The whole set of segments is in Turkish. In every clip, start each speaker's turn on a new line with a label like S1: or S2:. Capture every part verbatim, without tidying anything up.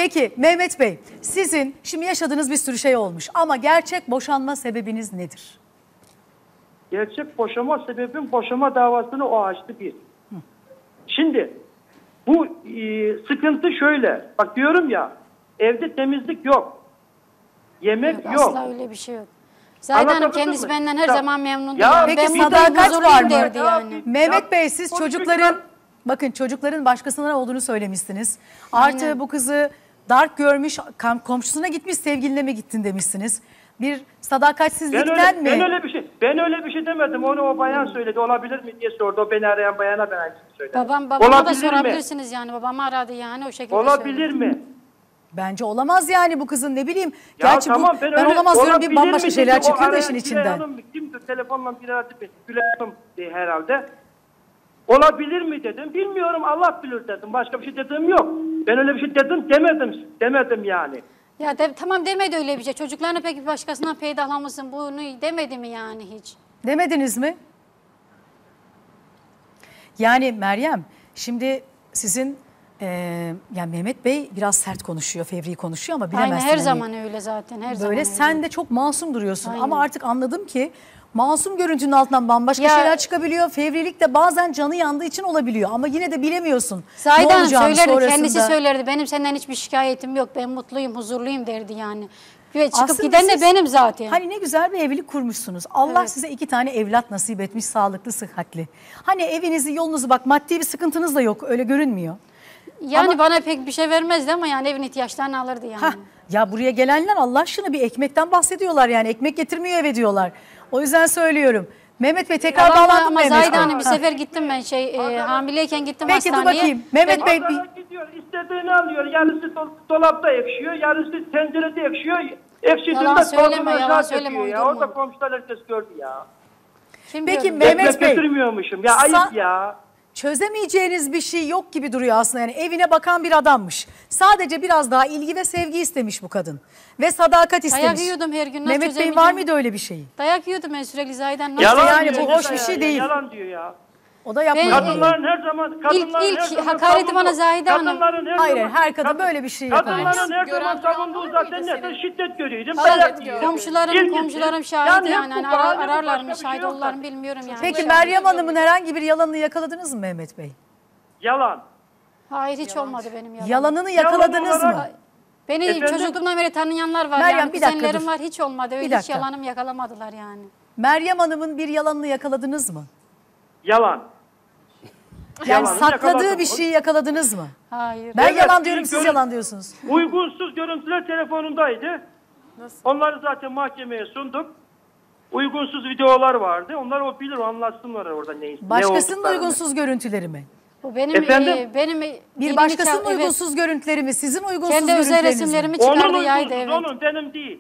S1: Peki Mehmet Bey, sizin şimdi yaşadığınız bir sürü şey olmuş ama gerçek boşanma sebebiniz nedir?
S2: Gerçek boşanma sebebim boşanma davasını o açtı bir. Hı. Şimdi bu e, sıkıntı şöyle. Bak diyorum ya, evde temizlik yok. Yemek
S3: Evet,
S2: yok.
S3: Asla öyle bir şey yok. Zahide Hanım kendisi benden her zaman memnundu.
S2: Ya,
S3: Yani.
S1: Peki
S3: Ben
S1: sadakat
S3: huzurluyum
S1: var mı?
S3: derdi yani.
S1: Mehmet
S2: Ya,
S1: Bey siz çocukların, bakın çocukların başkasına olduğunu söylemişsiniz. Artı
S3: Aynen.
S1: bu kızı dark görmüş, komşusuna gitmiş, sevgiline mi gittin demişsiniz. Bir sadakatsizlikten
S2: ben öyle,
S1: mi?
S2: Ben öyle bir şey ben öyle bir şey demedim. Onu o bayan söyledi. Olabilir mi diye sordu. O beni arayan bayana ben aynısını söyledim.
S3: Babam, babama
S2: Olabilir
S3: da
S2: mi?
S3: sorabilirsiniz yani. Babamı aradı yani o şekilde
S2: Olabilir
S3: söyledi.
S2: mi?
S1: Bence olamaz yani bu kızın, ne bileyim.
S2: Ya
S1: Gerçi
S2: tamam,
S1: bu,
S2: ben,
S1: ben
S2: öyle,
S1: olamaz diyorum, bir
S2: olabilir
S1: bambaşka
S2: mi
S1: şeyler
S2: dedi. O
S1: çıkıyor da
S2: arayan
S1: işin
S2: Gülay
S1: içinden.
S2: Hanım kimdir? Telefonla bir aradı beni. Gülay Hanım diye herhalde. Olabilir mi dedim. Bilmiyorum, Allah bilir dedim. Başka bir şey dediğim yok. Ben öyle bir şey dedim demedim. Demedim yani.
S3: Ya de, tamam demedi öyle bir şey. Çocuklarını peki başkasından peydahlamışsın bunu demedi mi yani hiç?
S1: Demediniz mi? Yani Meryem, şimdi sizin e, yani Mehmet Bey biraz sert konuşuyor, fevri konuşuyor ama bilemezsin.
S3: Aynen her
S1: hani,
S3: zaman öyle zaten. Her zaman
S1: böyle
S3: öyle.
S1: sen de çok masum duruyorsun.
S3: Aynen.
S1: Ama artık anladım ki masum görüntünün altından bambaşka
S3: Ya,
S1: şeyler çıkabiliyor. Fevrilik de bazen canı yandığı için olabiliyor ama yine de bilemiyorsun.
S3: Zahide
S1: ne
S3: Hanım
S1: olacağını
S3: söylerdi,
S1: sonrasında.
S3: kendisi söylerdi. Benim senden hiçbir şikayetim yok. Ben mutluyum, huzurluyum derdi yani. Ve çıkıp
S1: Aslında
S3: giden de
S1: siz,
S3: benim zaten.
S1: Hani ne güzel bir evlilik kurmuşsunuz. Allah
S3: Evet.
S1: size iki tane evlat nasip etmiş, sağlıklı, sıhhatli. Hani evinizi, yolunuzu, bak maddi bir sıkıntınız da yok, öyle görünmüyor.
S3: Yani
S1: Ama-
S3: bana pek bir şey vermezdi ama yani evin ihtiyaçlarını alırdı yani.
S1: Hah, ya buraya gelenler Allah aşkına bir ekmekten bahsediyorlar yani. Ekmek getirmiyor eve diyorlar. O yüzden söylüyorum. Mehmet Bey tekrar
S3: Ama,
S1: bağlandım
S3: ama
S1: Mehmet
S3: Zahide
S1: Bey.
S3: Hanım bir
S1: Ha.
S3: sefer gittim ben şey e, hamileyken gittim
S1: Peki, dur
S3: hastaneye.
S1: bakayım. Mehmet
S3: Ben-
S1: Bey-
S2: Pazara gidiyor, istediğini alıyor. Yarısı do- dolapta ekşiyor, yarısı tencerede ekşiyor. Ekşidiğinde
S3: Yalan söyleme,
S2: tortunu
S3: yalan
S2: aşağı
S3: söyleme,
S2: döküyor ya.
S3: uydurma.
S2: Orada komşular herkes gördü ya.
S3: Kim
S1: Peki,
S3: diyorum?
S1: Mehmet
S2: Ekmek
S1: Bey,
S2: götürmüyormuşum. Ya
S1: sa-
S2: ayıp ya.
S1: Çözemeyeceğiniz bir şey yok gibi duruyor aslında. Yani evine bakan bir adammış. Sadece biraz daha ilgi ve sevgi istemiş bu kadın. Ve sadakat istemiş.
S3: Dayak yiyordum her gün, nasıl
S1: Mehmet Bey'in
S3: çözemeyeceğim?
S1: var mıydı öyle bir şeyi?
S3: Dayak yiyordum ben sürekli Zahide Hanım.
S1: Yalan
S3: Nasıl
S1: yani,
S2: diyor,
S1: bu hoş
S2: ya,
S1: bir şey
S2: ya,
S1: değil.
S2: Yalan diyor ya.
S1: O da yapmadı.
S3: Ben-
S2: Kadınların her zaman kadınların
S3: ilk
S2: her zaman
S3: hakareti
S2: savunduğu-
S3: bana Zahide Hanım.
S2: Kadınların her
S1: Hayır,
S2: zaman-
S1: her kadın
S2: kad-
S1: böyle bir şey yapamaz.
S2: Kadınların her
S4: Gören
S2: zaman
S4: falan
S2: savunduğu
S4: var
S2: zaten
S4: mıydı
S2: ne?
S4: senin?
S2: Şiddet görüyordum.
S4: Şiddet
S2: Dayak
S4: gördüm.
S2: yiyordum.
S3: Komşularım,
S2: İlgisi.
S3: komşularım şahit
S2: Yani
S3: yani.
S2: hep
S3: Hani
S2: bu
S3: arar,
S2: bahane,
S3: ararlarmış,
S2: başka bir şey
S3: şahit
S2: yok
S3: olurlar mı
S2: zaten.
S3: bilmiyorum yani.
S1: Peki
S4: Şahit
S1: Meryem
S4: yok.
S1: Hanım'ın herhangi bir yalanını yakaladınız mı Mehmet Bey?
S2: Yalan.
S3: Hayır hiç olmadı benim yalanım.
S1: Yalanını yakaladınız
S2: Yalan
S1: mı?
S2: olarak-
S3: Beni
S2: Efendim?
S3: çocukluğumdan beri tanıyanlar var
S1: Meryem,
S3: yani.
S1: bir dakika
S3: Kuzenlerim
S1: dur.
S3: var hiç olmadı. Öyle hiç
S1: dakika.
S3: yalanımı yakalamadılar yani.
S1: Meryem Hanım'ın bir yalanını yakaladınız mı?
S2: Yalan.
S1: Yani
S2: Yalanını
S1: sakladığı
S2: yakaladım.
S1: bir şeyi yakaladınız mı?
S3: Hayır.
S1: Ben
S2: Evet,
S1: yalan
S2: bir
S1: diyorum, siz
S2: görün-
S1: yalan diyorsunuz.
S2: Uygunsuz görüntüler telefonundaydı. Onları zaten mahkemeye sunduk. Uygunsuz videolar vardı. Onlar o bilir, o anlatsınlar orada ne, ne
S1: Başkasının
S2: olduklarını.
S1: uygunsuz görüntüleri mi?
S3: Bu benim
S2: Efendim?
S3: e, benim
S1: Bir
S3: dini
S1: başkasının
S3: nikah- evet.
S1: uygunsuz görüntüleri mi? Sizin uygunsuz
S3: Kendi özel
S1: görüntüleriniz mi?
S3: resimlerimi
S2: Onun
S3: çıkardı
S2: uygunsuz,
S3: yaydı evet.
S2: onun benim değil.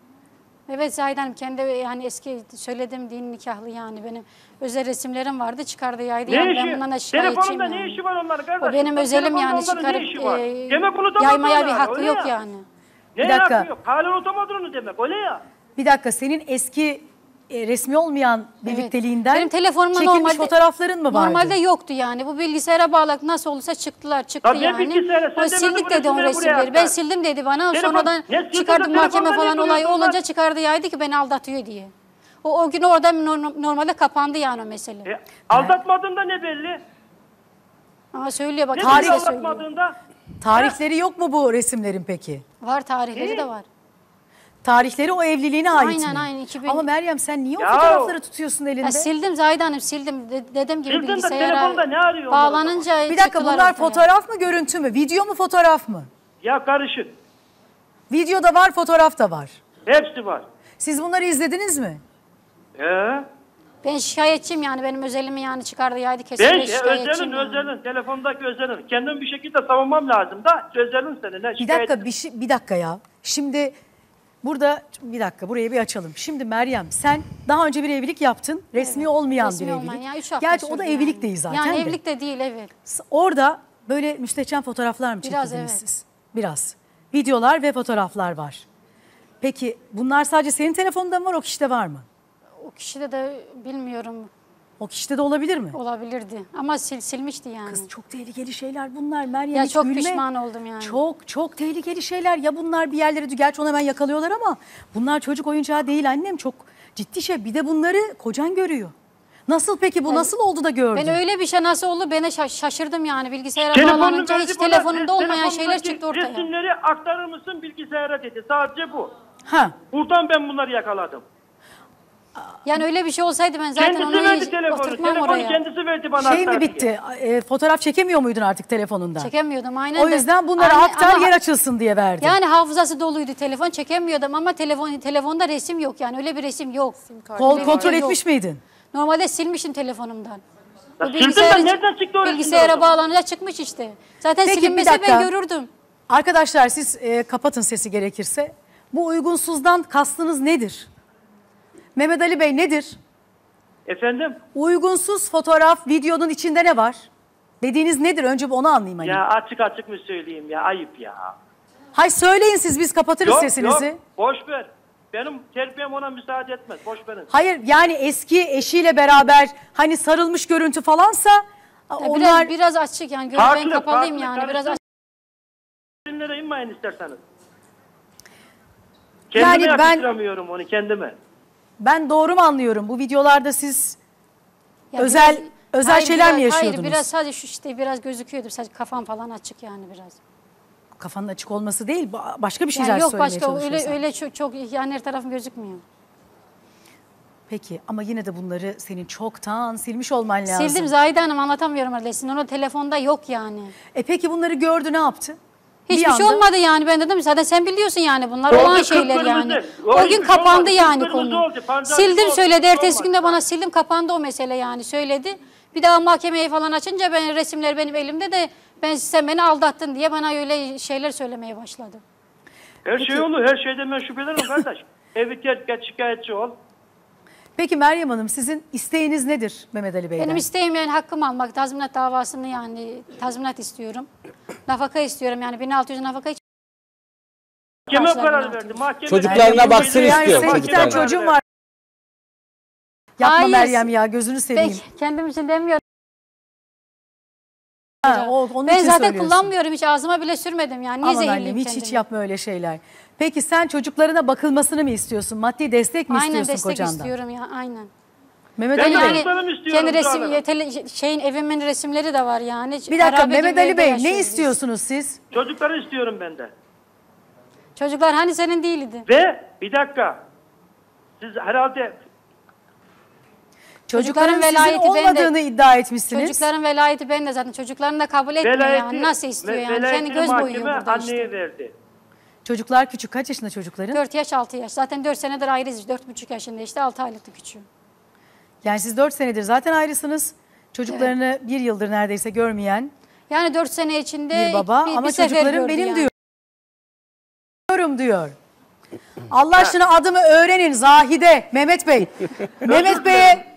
S3: Evet Zahide Hanım kendi yani eski söylediğim din nikahlı yani benim özel resimlerim vardı çıkardı yaydı.
S2: Ne
S3: Yani
S2: işi?
S3: ben bundan da şikayetçiyim
S2: Telefonunda
S3: yani.
S2: ne işi var onların kardeşim?
S3: O benim
S2: Bak,
S3: özelim
S2: telefonda
S3: yani
S2: onların
S3: çıkarıp
S2: ne işi var?
S3: e,
S2: Demek unutamadın
S3: yaymaya bir
S2: onları,
S3: hakkı
S2: öyle
S3: yok
S2: ya.
S3: yani.
S2: Ne
S1: Bir dakika.
S2: hakkı yok? Hala unutamadığını demek öyle ya.
S1: Bir dakika, senin eski e, resmi olmayan birlikteliğinden
S3: Benim telefonumda
S1: çekilmiş
S3: normalde,
S1: fotoğrafların mı vardı?
S3: Normalde yoktu yani. Bu bilgisayara bağladık nasıl olursa çıktılar çıktı
S2: Tabii
S3: yani.
S2: bilgisayara, sen
S3: O
S2: demedin
S3: sildik
S2: bu
S3: dedi o
S2: resimleri buraya
S3: resimleri. Ben
S2: at.
S3: sildim dedi bana.
S2: Telefon-
S3: Sonradan
S2: ne sildin de
S3: çıkardık mahkeme
S2: telefonda
S3: falan
S2: niye
S3: olayı
S2: duruyorsun
S3: olunca
S2: lan?
S3: çıkardı yaydı ki beni aldatıyor diye. O, o gün orada norm- normalde kapandı yani o mesele.
S2: E, aldatmadığında ne belli?
S3: Ama söylüyor bak.
S2: Ne
S3: kendisi
S2: belli
S3: de söylüyor.
S2: aldatmadığında?
S1: Tarihleri yok mu bu resimlerin peki?
S3: Var tarihleri
S2: İyi.
S3: de var.
S1: Tarihleri o evliliğine ait
S3: Aynen,
S1: mi?
S3: aynen, iki bin
S1: Ama Meryem sen niye o
S2: Ya-
S1: fotoğrafları tutuyorsun elinde?
S3: Ya sildim Zahide Hanım sildim. De, dediğim gibi
S2: Sildin de
S3: bilgisayara
S2: telefonda ne arıyor onlar o
S3: bağlanınca
S1: Bir dakika,
S3: çıktılar
S1: bunlar
S3: ortaya.
S1: fotoğraf mı, görüntü mü? Video mu, fotoğraf mı?
S2: Ya karışık.
S1: Video da var, fotoğraf da var.
S2: Hepsi var.
S1: Siz bunları izlediniz mi?
S2: Ee?
S3: Ben şikayetçiyim yani benim özelimi yani çıkardı yaydı
S2: Ben
S3: kesinlikle
S2: şey,
S3: şikayetçiyim.
S2: özelin,
S3: yani.
S2: özelin, telefondaki özelin. Kendimi bir şekilde savunmam lazım da özelin senin. Ne,
S1: Bir dakika, bir, şey, bir dakika ya. Şimdi burada, bir dakika burayı bir açalım. Şimdi Meryem, sen daha önce bir evlilik yaptın. Resmi olmayan
S3: Resmi
S1: bir
S3: olmayan,
S1: evlilik.
S3: yani üç hafta
S1: Gerçi o
S3: sürdü
S1: da
S3: yani.
S1: evlilik değil zaten
S3: Yani
S1: de.
S3: evlilik de değil evet.
S1: Orada böyle müstehcen fotoğraflar mı
S3: Biraz,
S1: çekildiniz
S3: evet.
S1: siz? Biraz. Videolar ve fotoğraflar var. Peki bunlar sadece senin telefonunda mı var, o kişide var mı?
S3: O kişide de bilmiyorum.
S1: O kişide de olabilir mi?
S3: Olabilirdi ama sil, silmişti yani.
S1: Kız çok tehlikeli şeyler bunlar Meryem.
S3: Ya
S1: hiç
S3: çok
S1: gülme.
S3: pişman oldum yani.
S1: Çok çok tehlikeli şeyler. Ya bunlar bir yerlere, gerçi onu hemen yakalıyorlar ama bunlar çocuk oyuncağı değil annem. Çok ciddi şey. Bir de bunları kocan görüyor. Nasıl peki bu
S3: Ben-
S1: nasıl oldu da gördün?
S3: Ben öyle bir şey nasıl oldu bana şaş- şaşırdım yani bilgisayara
S2: Telefonunu
S3: bağlanınca
S2: verdi
S3: hiç
S2: bana,
S3: telefonumda olmayan
S2: telefonundaki
S3: şeyler çıktı ortaya.
S2: Resimleri aktarır mısın bilgisayara dedi. Sadece bu.
S1: Ha.
S2: Buradan ben bunları yakaladım.
S3: Yani öyle bir şey olsaydı ben zaten
S2: Kendisi
S3: onu
S2: verdi
S3: hiç
S2: telefonu.
S3: oturtmam
S2: Telefonu
S3: oraya.
S2: kendisi verdi bana.
S1: Şey mi
S2: aktar diye.
S1: bitti? E, fotoğraf çekemiyor muydun artık telefonunda?
S3: Çekemiyordum aynen
S1: O
S3: de.
S1: yüzden bunları
S3: Aynen,
S1: aktar
S3: ama-
S1: yer açılsın diye verdi.
S3: Yani hafızası doluydu telefon çekemiyordum ama telefon telefonda resim yok yani öyle bir resim yok.
S1: Kol
S3: Öyle bir
S1: kontrol
S3: şey yok.
S1: etmiş miydin?
S3: Normalde silmişim telefonumdan.
S2: Ya
S3: Bu
S2: sildim
S3: bilgisayara-
S2: ben, nereden çıktı o resimler o
S3: Bilgisayara
S2: zaman?
S3: bağlanınca çıkmış işte. Zaten
S1: Peki, bir
S3: silinmese
S1: dakika.
S3: ben görürdüm.
S1: Arkadaşlar siz e, kapatın sesi gerekirse. Bu uygunsuzdan kastınız nedir? Mehmet Ali Bey nedir?
S2: Efendim?
S1: Uygunsuz fotoğraf, videonun içinde ne var? Dediğiniz nedir? Önce bir onu anlayayım. Hani.
S2: Ya açık açık mı söyleyeyim ya? Ayıp ya.
S1: Hay söyleyin siz, biz kapatırız sesinizi.
S2: Yok, boş ver. Benim terbiyem ona müsaade etmez. Boş verin.
S1: Hayır yani eski eşiyle beraber hani sarılmış görüntü falansa
S3: Ya
S1: onlar...
S3: Biraz biraz açık yani gözü ben kapalıyım yani biraz açık.
S2: Filmlere inmeyin isterseniz.
S1: Yani
S2: Kendime
S1: ben-
S2: yakıştıramıyorum onu kendime.
S1: Ben doğru mu anlıyorum? Bu videolarda siz
S3: Ya
S1: özel
S3: biraz-
S1: özel
S3: hayır,
S1: şeyler
S3: biraz-
S1: mi yaşıyordunuz?
S3: Hayır biraz sadece şu işte biraz gözüküyordu. Sadece kafam falan açık yani biraz.
S1: Kafanın açık olması değil, ba- başka bir şeyler
S3: Yani yok
S1: söylemeye
S3: başka öyle
S1: çalışıyorsun.
S3: öyle çok, çok yani her tarafım gözükmüyor.
S1: Peki ama yine de bunları senin çoktan silmiş olman lazım.
S3: Sildim Zahide Hanım anlatamıyorum öyle. Sizin o telefonda yok yani.
S1: E peki bunları gördü, ne yaptı?
S3: Hiçbir
S1: Bir
S3: şey
S1: anda-
S3: olmadı yani ben dedim zaten sen biliyorsun yani bunlar
S2: Oldu,
S3: olan şeyler
S2: kıpkırmızı.
S3: yani.
S2: O
S3: O
S2: hiçbir
S3: gün
S2: şey
S3: kapandı
S2: olmadı,
S3: yani
S2: kıpkırmızı
S3: konu.
S2: oldu, pancar
S3: Sildim
S2: oldu,
S3: söyledi
S2: bir şey
S3: ertesi gün de
S2: olmadı.
S3: bana sildim kapandı o mesele yani söyledi. Bir daha mahkemeyi falan açınca ben resimler benim elimde de ben sen beni aldattın diye bana öyle şeyler söylemeye başladı.
S2: Her şey olur. Her şeyden ben şüphelenirim kardeş. Evi terk et, şikayetçi ol.
S1: Peki Meryem Hanım, sizin isteğiniz nedir Mehmet Ali Bey'den?
S3: Benim isteğim yani hakkımı almak, tazminat davasını yani tazminat istiyorum. Nafaka istiyorum yani bin altı yüz nafaka hiç
S2: Mahkeme
S3: Karşılar
S2: karar
S3: bin altı
S2: verdi.
S3: yüz.
S2: Mahkeme
S4: Çocuklarına baksın
S1: Yani
S4: istiyor
S1: senin iki
S4: çocuklarına.
S1: tane çocuğun var. Yapma
S3: Hayır.
S1: Meryem ya, gözünü seveyim.
S3: Peki kendim için demiyorum.
S1: Ha, o, onun
S3: Ben
S1: için
S3: zaten
S1: söylüyorsun.
S3: kullanmıyorum hiç ağzıma bile sürmedim yani. Niye
S1: Aman
S3: zehirleyeyim
S1: annem hiç
S3: kendimi?
S1: hiç yapma öyle şeyler. Peki sen çocuklarına bakılmasını mı istiyorsun? Maddi destek mi
S3: Aynen
S1: istiyorsun
S3: destek
S1: kocandan?
S3: istiyorum ya aynen.
S1: Mehmet
S2: Ben
S1: Ali
S2: de
S1: Bey.
S2: Yani-
S3: Yani
S2: Çocuklarımı istiyorum
S3: kendi resim,
S2: zaten.
S3: tele- şeyin evimin resimleri de var yani.
S1: Bir dakika
S3: Harabe
S1: Mehmet
S3: gibi
S1: Ali
S3: evde
S1: Bey, ne
S3: yaşıyoruz biz.
S1: istiyorsunuz siz?
S2: Çocukları istiyorum ben de.
S3: Çocuklar hani senin değildi.
S2: Ve bir dakika. Siz herhalde
S1: Çocukların
S3: Çocukların
S1: sizin
S3: velayeti ben de-
S1: olmadığını iddia etmişsiniz.
S3: Çocukların velayeti ben de zaten çocuklarını da kabul etmiyor yani. Nasıl istiyor
S2: ve-
S3: yani? Kendi
S2: velayetini
S3: göz boyuyor
S2: mahkeme
S3: burada
S2: anneye
S3: işte.
S2: verdi.
S1: Çocuklar küçük, kaç yaşında çocukların?
S3: dört yaş altı yaş. Zaten dört senedir ayrıyız. dört buçuk yaşında işte altı aylıktı küçüğü.
S1: Yani siz dört senedir zaten ayrısınız. Çocuklarını bir yıldır neredeyse görmeyen
S3: Yani dört sene içinde
S1: bir baba
S3: bir,
S1: ama
S3: bir sefer
S1: çocuklarım
S3: gördü
S1: benim
S3: yani.
S1: diyor. Diyorum diyor. Allah aşkına adımı öğrenin Zahide, Mehmet Bey. Mehmet Bey'e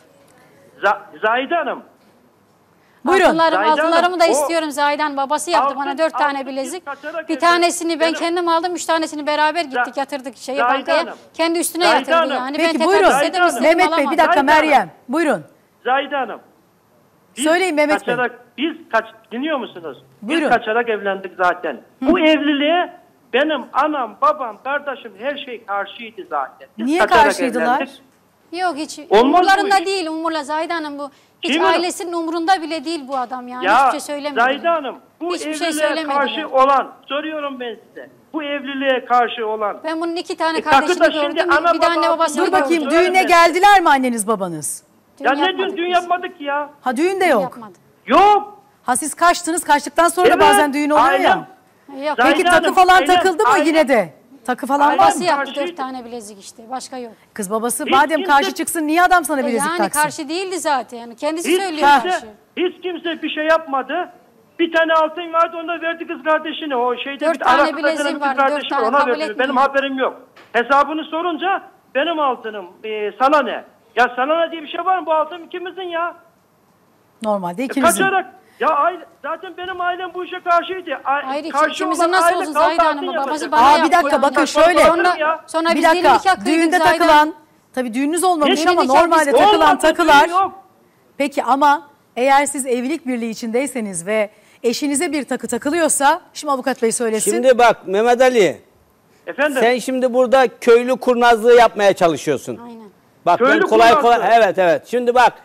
S2: Z- Zahide Hanım.
S1: buyurun.
S3: Altınlarım,
S2: Zahide Hanım,
S3: altınlarımı da
S2: o-
S3: istiyorum Zahiden. Babası yaptı
S2: Altın-
S3: bana dört tane
S2: altın
S3: bilezik.
S2: biz kaçarak
S3: Bir
S2: evlendik.
S3: tanesini ben
S2: Benim-
S3: kendim aldım. Üç tanesini beraber gittik yatırdık şeye
S2: Zahide
S3: bankaya.
S2: Hanım.
S3: Kendi üstüne
S2: Zahide
S3: yatırdı
S2: Hanım.
S3: yani.
S1: Peki
S3: ben
S1: buyurun.
S3: tekrar
S2: Zahide
S3: istedim
S2: Hanım.
S3: istedim
S1: Mehmet Bey bir
S3: alamadım.
S1: dakika
S2: Zahide Hanım.
S1: Meryem. Buyurun.
S2: Zahide Hanım. Biz
S1: Söyleyin Mehmet Bey.
S2: kaçarak, Biz kaç dinliyor musunuz?
S1: Buyurun.
S2: Biz kaçarak evlendik zaten. Bu evliliğe benim anam, babam, kardeşim her şey karşıydı zaten. Biz
S1: Niye
S2: kaçarak
S1: karşıydılar?
S2: evlendik.
S3: Yok hiç
S2: Olmaz bu
S3: umurlarında
S2: iş.
S3: değil umurla Zahide Hanım bu. Hiç
S2: Kim hanım?
S3: ailesinin umurunda bile değil bu adam yani.
S2: Ya
S3: Hiçbir şey söylemedi.
S2: Zahide Hanım bu
S3: Hiçbir şey
S2: evliliğe
S3: söylemedi
S2: karşı
S3: yani.
S2: olan, soruyorum ben size. Bu evliliğe karşı olan.
S3: Ben bunun iki tane
S2: E,
S3: kardeşini
S2: takı da şimdi
S3: gördüm.
S2: ana
S3: Bir de anne
S2: baba-
S3: babasını
S1: Dur
S2: Dur
S1: bakayım,
S2: Söyle
S1: düğüne
S2: be.
S1: geldiler mi anneniz babanız?
S3: Düğün
S2: Ya ne
S3: yapmadık
S2: dün, dün
S3: biz.
S2: yapmadık ya.
S1: Ha düğün de yok.
S3: Yapmadık.
S2: Yok.
S1: Ha siz kaçtınız, kaçtıktan sonra da
S2: Evet,
S1: bazen düğün oluyor
S2: ailem-
S1: ya.
S3: Yok.
S2: Zahide
S1: Peki takı
S2: Hanım,
S1: falan
S2: ailem-
S1: takıldı mı
S2: ailem-
S1: yine de? Takı falan var
S2: Ailem-
S1: mı?
S3: Babası yaptı
S2: Karşıydı.
S3: dört tane bilezik işte. Başka yok.
S1: Kız babası
S2: Hiç
S1: madem
S2: kimse-
S1: karşı çıksın niye adam sana
S3: E
S1: bilezik
S3: yani
S1: taksın?
S3: karşı değildi zaten. Yani kendisi
S2: Hiç
S3: söylüyor
S2: kimse,
S3: karşı.
S2: hiç kimse bir şey yapmadı. Bir tane altın vardı, onu da verdi kız kardeşine. O şeyde
S3: Dört
S2: bir
S3: tane
S2: Araklı'da
S3: bileziğim
S2: benim kız
S3: vardı, dört
S2: kardeşim
S3: tane
S2: ona
S3: kabul
S2: verdi.
S3: etmiyor.
S2: Benim haberim yok. Hesabını sorunca benim altınım. Ee, sana ne? Ya sana ne diye bir şey var mı? Bu altın ikimizin ya.
S1: Normalde
S2: E,
S1: ikinizin.
S2: kaçarak. Ya aile, zaten benim ailem bu işe karşıydı. A-
S3: Hayır,
S2: karşı
S3: ikimizin
S2: olan
S3: nasıl
S2: aile
S3: olsun
S2: kaldı
S3: Zahide
S2: altın
S3: Hanım?
S2: yapacak.
S3: Babası bana
S1: Aa
S3: yaptı
S1: bir dakika
S3: yani.
S1: bakın
S2: Bak,
S1: şöyle.
S2: bak,
S3: Sonra,
S2: ya.
S3: sonra
S1: Bir
S3: biz
S1: dakika
S3: gelinlik yakıyorduk
S1: düğünde
S3: Zahide
S1: takılan
S3: Hanım.
S1: tabii düğününüz olmamış
S2: Ne-
S1: ama
S3: Gelinlik
S1: normalde
S3: yakmış.
S1: takılan
S2: Olmadı,
S1: takılar
S2: düğün yok.
S1: Peki ama eğer siz evlilik birliği içindeyseniz ve eşinize bir takı takılıyorsa, şimdi avukat bey söylesin.
S4: Şimdi bak Mehmet Ali,
S2: Efendim?
S4: sen şimdi burada köylü kurnazlığı yapmaya çalışıyorsun.
S3: Aynen.
S4: Bak
S2: Köylü
S4: ben kolay kolay,
S2: kurnazlığı.
S4: evet evet. Şimdi bak,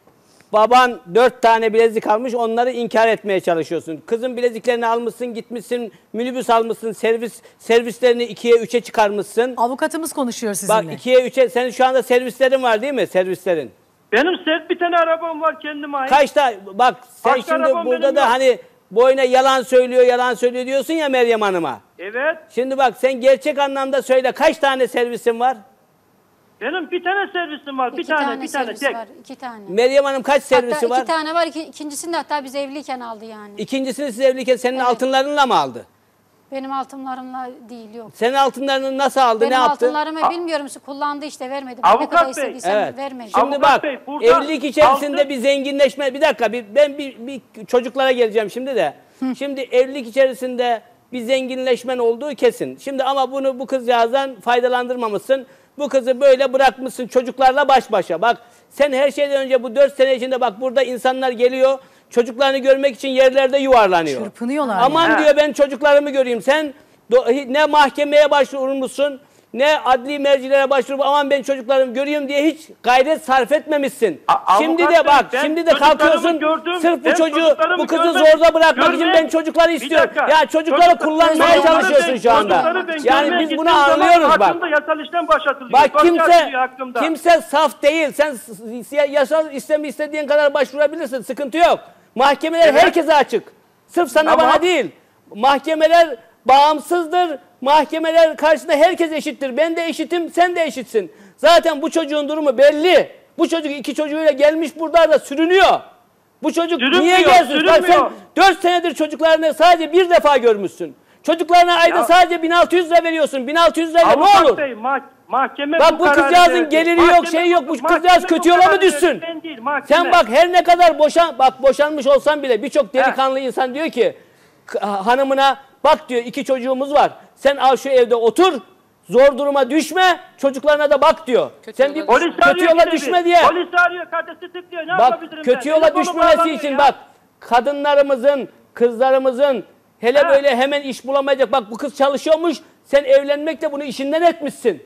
S4: baban dört tane bilezik almış, onları inkar etmeye çalışıyorsun. Kızın bileziklerini almışsın, gitmişsin, minibüs almışsın, servis servislerini ikiye üçe çıkarmışsın.
S1: Avukatımız konuşuyor sizinle.
S4: Bak ikiye üçe, senin şu anda servislerin var değil mi, servislerin?
S2: Benim set bir tane arabam var kendime ait.
S4: Kaçta, bak sen
S2: Başka
S4: şimdi
S2: arabam
S4: burada
S2: benim
S4: da
S2: yok.
S4: hani boyuna yalan söylüyor, yalan söylüyor diyorsun ya Meryem Hanım'a.
S2: Evet.
S4: Şimdi bak sen gerçek anlamda söyle, kaç tane servisin var?
S2: Benim bir tane servisim var. Bir
S3: İki
S2: tane, bir tane
S3: servis
S2: tek.
S3: var. İki tane.
S4: Meryem Hanım kaç servisi
S3: hatta
S4: var?
S3: iki tane var. İki, ikincisini de hatta biz evliyken aldı yani.
S4: İkincisini siz evliyken senin
S3: Evet.
S4: altınlarınla mı aldı?
S3: Benim altınlarımla değil, yok.
S4: Senin altınlarını nasıl aldı,
S3: Benim
S4: ne yaptı?
S3: altınlarımı bilmiyorum, kullandı işte, vermedi. Ben ne
S2: Avukat
S3: kadar
S2: bey,
S3: istediysem
S4: Evet.
S3: vermedi.
S4: Şimdi
S2: Avukat
S4: bak,
S2: bey, burada
S4: evlilik içerisinde
S2: altın-
S4: bir zenginleşme, bir dakika bir, ben bir, bir çocuklara geleceğim şimdi de. Şimdi evlilik içerisinde bir zenginleşmen olduğu kesin. Şimdi ama bunu bu kızcağızdan faydalandırmamışsın. Bu kızı böyle bırakmışsın çocuklarla baş başa. Bak sen her şeyden önce bu dört sene içinde bak burada insanlar geliyor. Çocuklarını görmek için yerlerde yuvarlanıyor.
S1: Çırpınıyorlar
S4: Aman
S2: yani.
S4: diyor ben çocuklarımı göreyim. Sen do- ne mahkemeye başvurmuşsun, ne adli mercilere başvurup aman ben çocuklarımı göreyim diye hiç gayret sarf etmemişsin.
S2: A-
S4: şimdi
S2: avukat
S4: de bak,
S2: bey, ben
S4: şimdi de
S2: çocuklarımı
S4: kalkıyorsun
S2: gördüm,
S4: sırf bu
S2: ben
S4: çocuğu,
S2: çocuklarımı
S4: bu kızı
S2: görmek-
S4: zorda bırakmak için
S2: görmek-
S4: ben çocukları
S2: Bir
S4: istiyorum.
S2: dakika.
S4: Ya çocukları
S2: Çocuk-
S4: kullanmaya
S2: çocukları
S4: çalışıyorsun
S2: ben-
S4: şu anda.
S2: çocukları ben
S4: Yani
S2: görmeye
S4: biz bunu
S2: gittiğim zaman
S4: anlıyoruz bak.
S2: Hakkımda yasal işlem başlatılıyor.
S4: Bak
S2: Dosya
S4: kimse
S2: açılıyor hakkımda.
S4: kimse saf değil. Sen s- s- yasal işlemi istediğin kadar başvurabilirsin. Sıkıntı yok. Mahkemeler
S2: Evet.
S4: herkese açık. Sırf sana
S2: Tamam.
S4: bana değil. Mahkemeler bağımsızdır. Mahkemeler karşısında herkes eşittir. Ben de eşitim, sen de eşitsin. Zaten bu çocuğun durumu belli. Bu çocuk iki çocuğuyla gelmiş burada da sürünüyor. Bu çocuk
S2: Sürünmüyor,
S4: niye gelsin? Bak sen
S2: sürünmüyor.
S4: dört senedir çocuklarını sadece bir defa görmüşsün. Çocuklarına ayda
S2: Ya-
S4: sadece bin altı yüz lira veriyorsun. bin altı yüz lirayla ne
S2: Avukat
S4: olur?
S2: Bey, mah- mahkeme
S4: Bak bu
S2: kararı
S4: kızcağızın
S2: verdi.
S4: geliri yok,
S2: Mahkeme
S4: şey yok. Bu
S2: mahkeme
S4: kızcağız kötü yola
S2: kararı
S4: mı düşsün?
S2: verdi, ben değil, mahkeme.
S4: Sen bak her ne kadar boşan, bak boşanmış olsan bile birçok delikanlı insan diyor ki k- hanımına bak diyor iki çocuğumuz var. Sen al şu evde otur. Zor duruma düşme. Çocuklarına da bak diyor. Sen bir
S2: Polis
S4: kötü
S2: arıyor
S4: yola
S2: gidelim.
S4: düşme diye.
S2: Polis arıyor, kardeşi tıklıyor. Ne
S4: Bak
S2: yapabilirim ben?
S4: kötü yola
S2: Telefonu
S4: düşmemesi
S2: bağlanıyor
S4: için
S2: ya.
S4: bak kadınlarımızın, kızlarımızın hele
S2: Ha.
S4: böyle hemen iş bulamayacak. Bak bu kız çalışıyormuş. Sen evlenmekle bunu işinden etmişsin.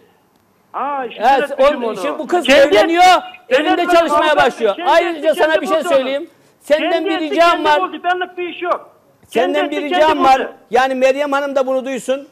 S2: Ha, şimdi
S4: Evet,
S2: etmedim
S4: o-
S2: onu.
S4: şimdi bu kız
S2: Kendi-
S4: evleniyor, evinde
S2: Devlet
S4: çalışmaya
S2: avukat-
S4: başlıyor.
S2: kendi
S4: Ayrıca
S2: etti,
S4: sana
S2: kendi
S4: bir şey
S2: buldu onu.
S4: söyleyeyim. Senden
S2: Kendi
S4: bir
S2: etti,
S4: ricam
S2: kendi
S4: var.
S2: buldu, benlik bir iş yok. Kendi
S4: Senden bir
S2: etti, kendi
S4: ricam var.
S2: buldu.
S4: Yani Meryem Hanım da bunu duysun.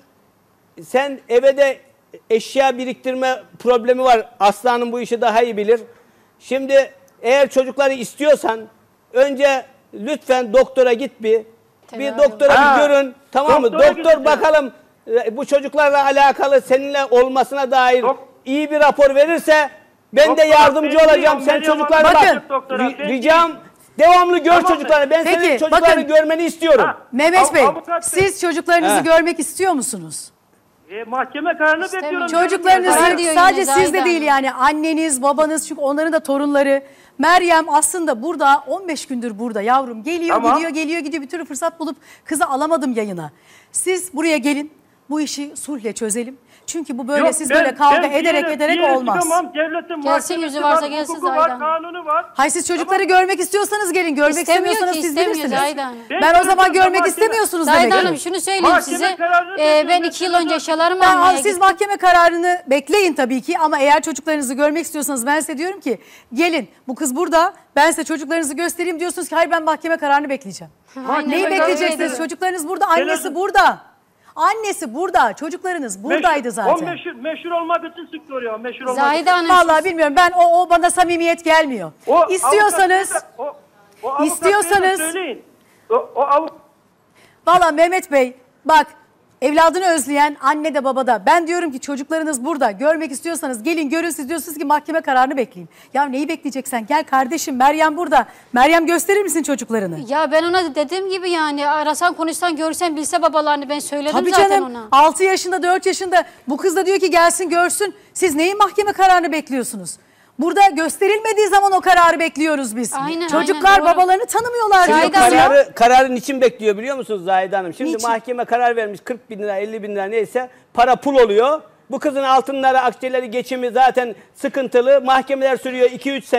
S4: Sen eve de eşya biriktirme problemi var. Aslanım bu işi daha iyi bilir. Şimdi eğer çocukları istiyorsan önce lütfen doktora git bir. Bir
S3: Tedavi
S4: doktora
S2: Ha.
S4: bir görün. Tamam mı?
S2: Doktora
S4: Doktor
S2: gideceğim.
S4: bakalım e, bu çocuklarla alakalı seninle olmasına dair
S2: Dok-
S4: iyi bir rapor verirse ben de
S2: Doktora
S4: yardımcı
S2: ben
S4: olacağım.
S2: diyorum,
S4: Sen
S2: Meryem
S4: çocuklarına
S2: Hanım,
S4: bak.
S1: bakın.
S2: doktora,
S4: Ri-
S2: ben
S4: Ricam devamlı gör
S2: Tamam,
S4: çocuklarını. Ben
S1: peki,
S4: senin çocuklarını
S1: bakın.
S4: görmeni istiyorum.
S2: Ha.
S1: Mehmet
S2: Av-
S1: Bey,
S2: avukat bey.
S1: siz çocuklarınızı
S4: He.
S1: görmek istiyor musunuz?
S2: E, mahkeme kararını
S3: İstemiyorum.
S2: bekliyorum.
S1: Çocuklarınızı
S3: Var diyor
S1: sadece
S3: yine
S1: siz de
S3: Zahide
S1: değil
S3: Hanım.
S1: yani anneniz, babanız çünkü onların da torunları. Meryem aslında burada on beş gündür burada yavrum. Geliyor
S2: Tamam.
S1: gidiyor geliyor gidiyor bir türlü fırsat bulup kızı alamadım yayına. Siz buraya gelin bu işi sulhle çözelim. Çünkü bu böyle
S2: Yok,
S1: siz
S2: ben-
S1: böyle kavga
S2: ben bir
S1: ederek
S2: yere-
S1: ederek
S2: bir yere
S1: olmaz.
S2: çıkamam. Devletin
S3: Gelsin
S2: mahkemesi
S3: yüzü varsa
S2: var,
S3: gelsin
S2: hukuku
S3: Zahide
S2: var,
S3: Hanım.
S2: kanunu var.
S1: Hayır siz çocukları görmek istiyorsanız gelin. Görmek
S3: İstemiyor
S1: istemiyorsanız
S3: ki,
S1: siz
S3: istemiyor
S1: bilirsiniz.
S3: Zahide Hanım.
S1: Ben,
S2: Ben
S1: o zaman
S2: çocukla
S1: görmek
S2: mahkeme-
S1: istemiyorsunuz
S3: Zahide
S1: demek.
S3: Hanım şunu söyleyeyim
S2: Mahkeme
S3: size.
S2: kararını
S3: Ee,
S2: bekliyorum,
S3: ben
S2: ben
S3: iki yıl
S2: sana
S3: önce
S2: zaten-
S3: eşyalarımı
S1: Ben,
S3: almaya
S1: siz
S3: gittim.
S1: mahkeme kararını bekleyin tabii ki ama eğer çocuklarınızı görmek istiyorsanız ben size diyorum ki gelin bu kız burada ben size çocuklarınızı göstereyim diyorsunuz ki hayır ben mahkeme kararını bekleyeceğim.
S3: Aynen
S1: Neyi
S3: öyle.
S1: bekleyeceksiniz? Çocuklarınız burada, annesi
S2: Senin-
S1: burada. Annesi burada, çocuklarınız buradaydı
S2: Meşhur-
S1: zaten.
S2: O meşhur, meşhur olmak için sıkıyor. Meşhur olmak
S3: Zahide
S2: için.
S3: Hanım
S1: Vallahi bilmiyorum ben o, o bana samimiyet gelmiyor.
S2: O
S1: İstiyorsanız,
S2: avukatlığı da- o, o avukatlığı da
S1: istiyorsanız-
S2: söyleyin. O, o avuk-
S1: vallahi Mehmet Bey bak evladını özleyen anne de baba da ben diyorum ki çocuklarınız burada görmek istiyorsanız gelin görün siz diyorsunuz ki mahkeme kararını bekleyin. Ya neyi bekleyeceksen gel kardeşim Meryem burada. Meryem gösterir misin çocuklarını?
S3: Ya ben ona dediğim gibi yani arasan konuşsan görsen bilse babalarını ben söyledim
S1: Tabii
S3: zaten
S1: canım
S3: ona.
S1: altı yaşında dört yaşında bu kız da diyor ki gelsin görsün. Siz neyin mahkeme kararını bekliyorsunuz? Burada gösterilmediği zaman o kararı bekliyoruz biz.
S3: Aynen,
S1: Çocuklar
S3: aynen, doğru.
S1: babalarını tanımıyorlar.
S3: Zahide
S1: diyor kız
S3: Hanım-
S1: ya.
S4: Kararı, kararın için bekliyor biliyor musunuz Zahide Hanım? Şimdi
S1: Niçin?
S4: mahkeme karar vermiş kırk bin lira elli bin lira neyse para pul oluyor. Bu kızın altınları akçeleri geçimi zaten sıkıntılı. Mahkemeler sürüyor iki üç sene.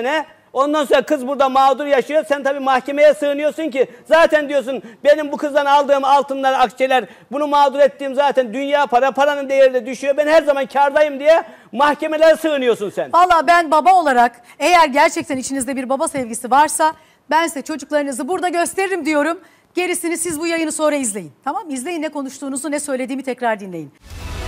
S4: Ondan sonra kız burada mağdur yaşıyor. Sen tabii mahkemeye sığınıyorsun ki zaten diyorsun benim bu kızdan aldığım altınlar, akçeler, bunu mağdur ettiğim zaten dünya para, paranın değeri de düşüyor. Ben her zaman kârdayım diye mahkemelere sığınıyorsun sen.
S1: Valla ben baba olarak eğer gerçekten içinizde bir baba sevgisi varsa ben size çocuklarınızı burada gösteririm diyorum. Gerisini siz bu yayını sonra izleyin. Tamam, izleyin ne konuştuğunuzu, ne söylediğimi tekrar dinleyin.